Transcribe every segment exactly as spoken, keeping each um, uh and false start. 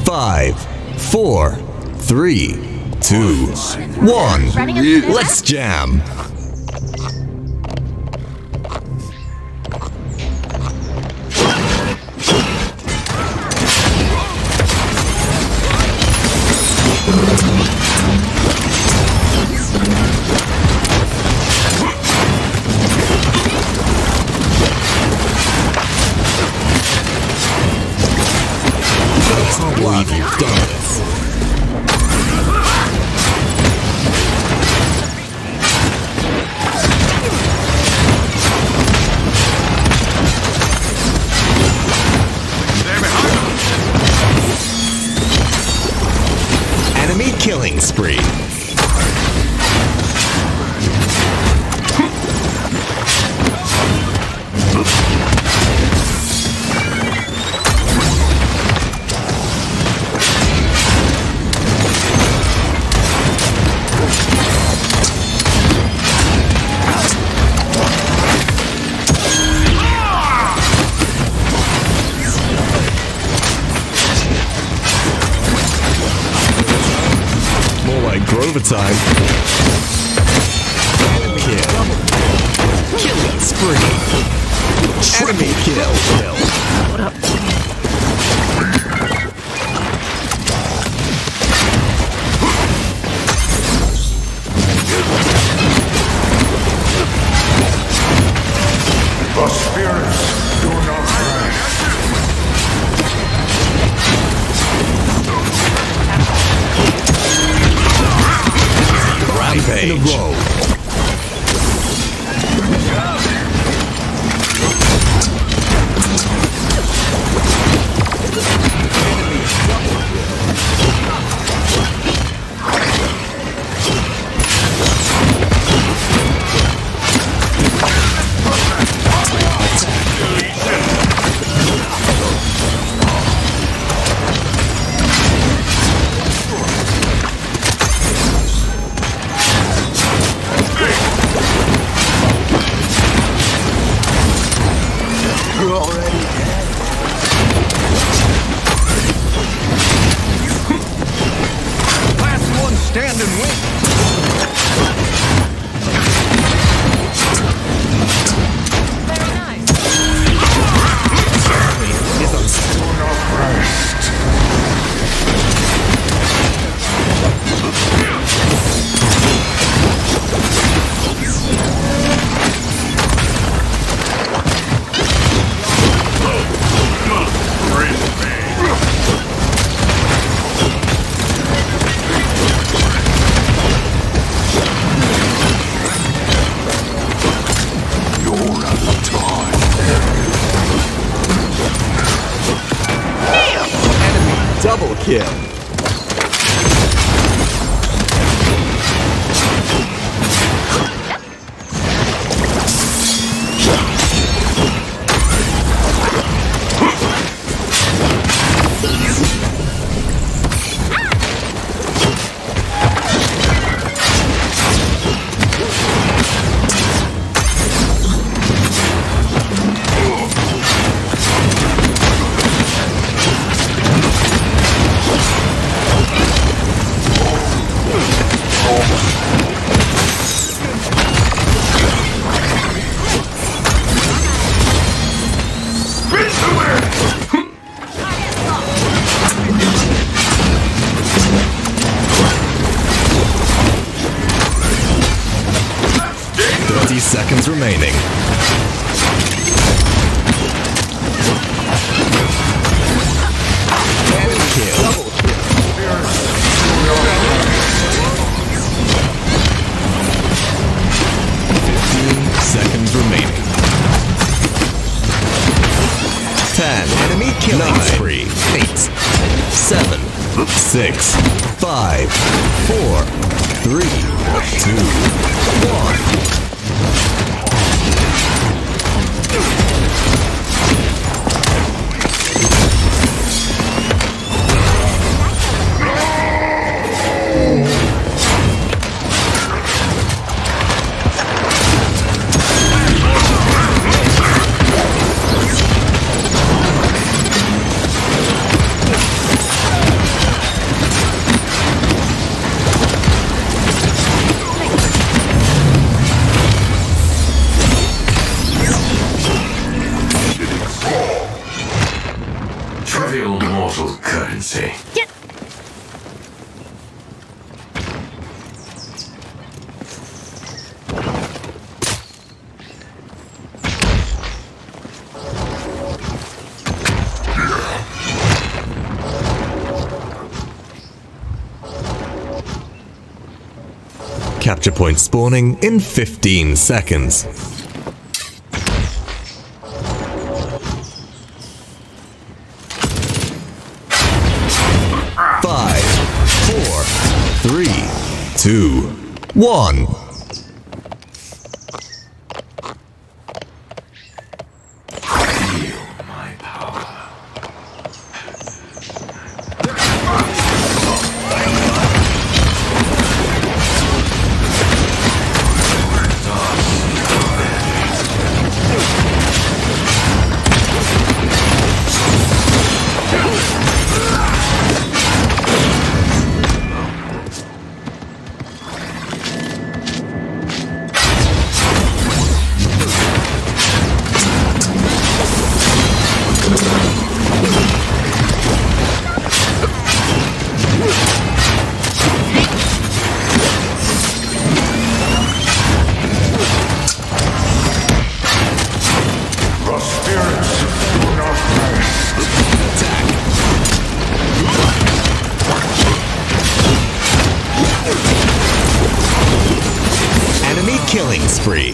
Five, four, three, two, one. Let's jam. I believe you've done this. Enemy killing spree. Grover time. Enemy kill. Killing spree. Enemy kill. Kill. What up? The spirits do not rest. Rampage. In a row. Stand and win. Very nice. Do not rest. Double kill. thirty seconds remaining. Enemy kill. Double kill. fifteen seconds remaining. ten. Enemy killing Nine. spree. eight. seven. six. five. four. three. two. one. mortal currency. Get. Capture point spawning in fifteen seconds. Five, four, three, two, one. Feel my power. Killing spree.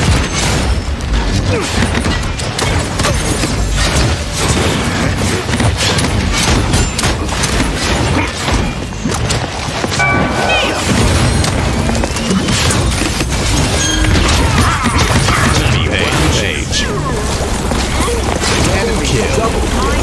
Rampage. Enemy kill.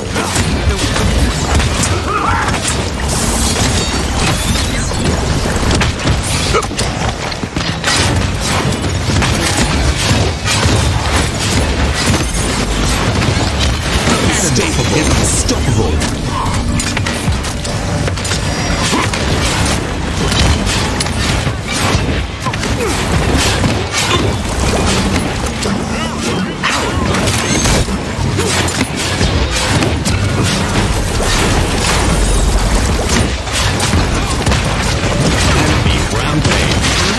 Is unstoppable. Enemy rampage.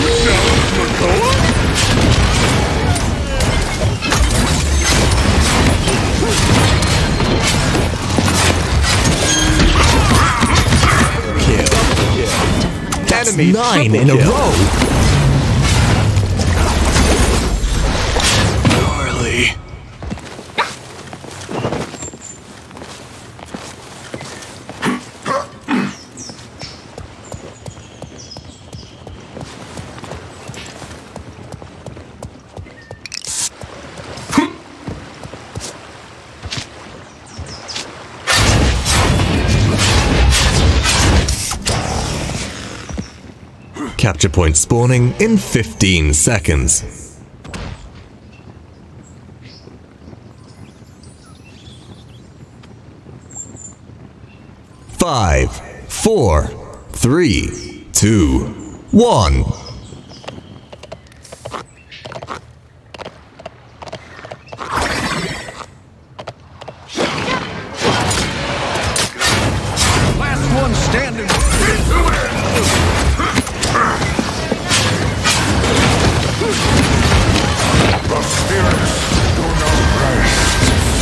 Enemy nine in a row. Gnarly. Capture point spawning in fifteen seconds. Five, four, three, two, one. Last one standing. The spirits do not rest.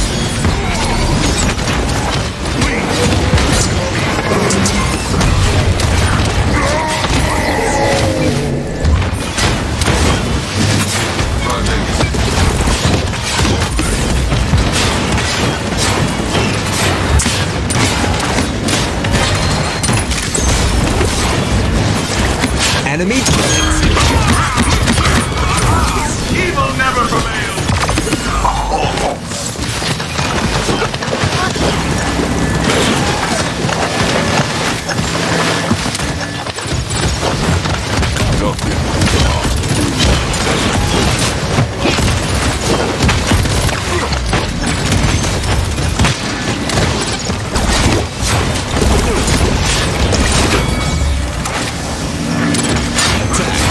Enemy killing. Evil never prevails. Attack.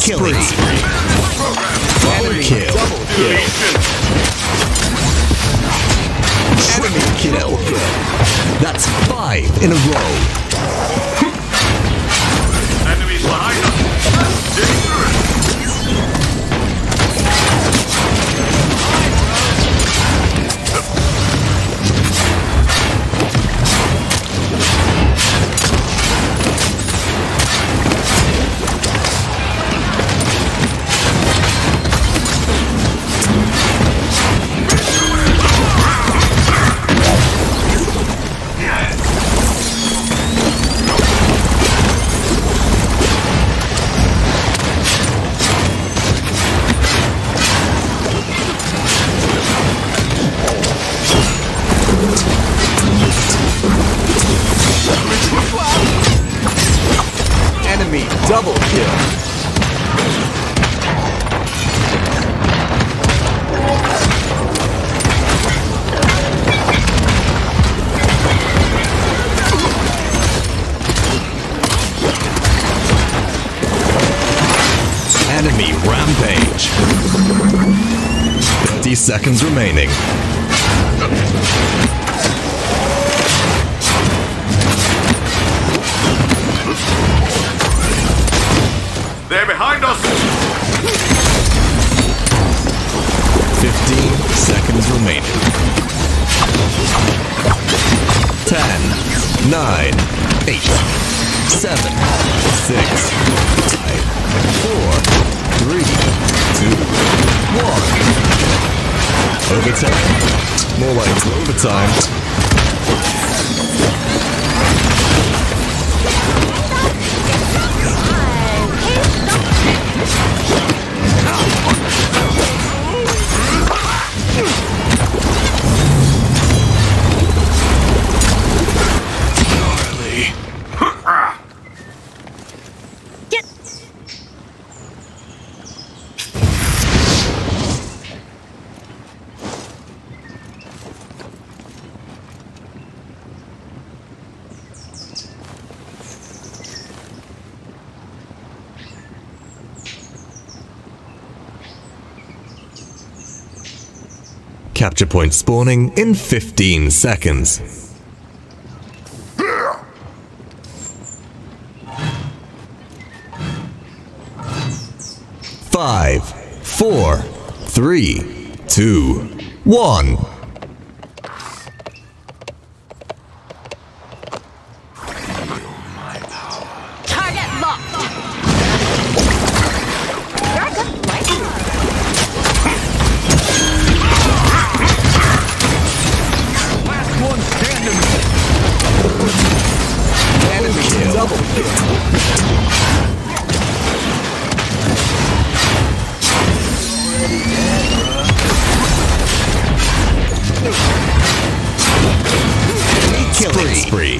killing spree. Enemy kill. Double kill. Enemy kill. That's five in a row. Enemies behind us. Dangerous. Enemy double kill. Enemy rampage. thirty seconds remaining. They're behind us! Fifteen seconds remaining. Ten, nine, eight, seven, six, five, four, three, two, one. Overtime. More like overtime. Get. Capture point spawning in fifteen seconds. Five, four, three, two, one. Target locked. You're a good player. Last one standing. Enemy kill. Double kill. Enemy killing spree.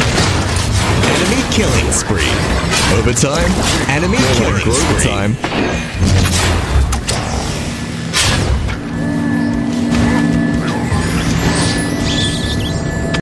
Enemy killing spree. Overtime. Enemy killing spree. Overtime.